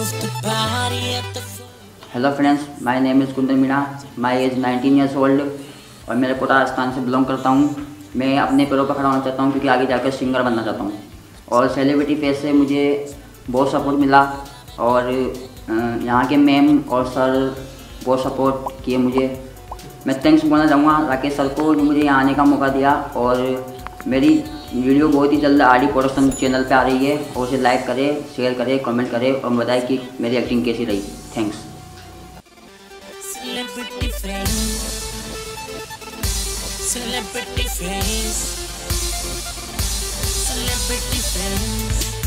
Hello friends, my name is Kundan Meena. My age 19 years old और मेरे कोटा राजस्थान से बिलोंग करता हूँ। मैं अपने पैरों पर खड़ा होना चाहता हूँ क्योंकि आगे जाकर सिंगर बनना चाहता हूँ। और सेलिब्रिटी फेस से मुझे बहुत सपोर्ट मिला और यहाँ के मैम और सर बहुत सपोर्ट किए मुझे। मैं थैंक्स बोलना चाहूँगा राकेश सर को जो मुझे यहाँ आने का मौका दिया। और मेरी वीडियो बहुत ही जल्द आर डी प्रोडक्शन चैनल पे आ रही है और उसे लाइक करें, शेयर करें, कमेंट करें और बताएं कि मेरी एक्टिंग कैसी रही। Thanks. Celebrity face, celebrity face, celebrity face.